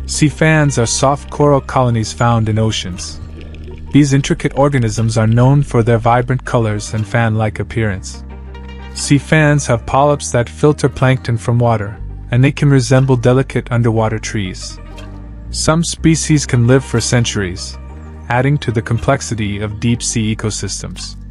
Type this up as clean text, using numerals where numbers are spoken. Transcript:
Sea fans are soft coral colonies found in oceans. These intricate organisms are known for their vibrant colors and fan-like appearance. Sea fans have polyps that filter plankton from water, and they can resemble delicate underwater trees. Some species can live for centuries, adding to the complexity of deep-sea ecosystems.